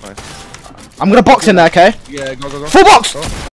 Nice. I'm gonna box in there, okay? Yeah, go. Full box! Go.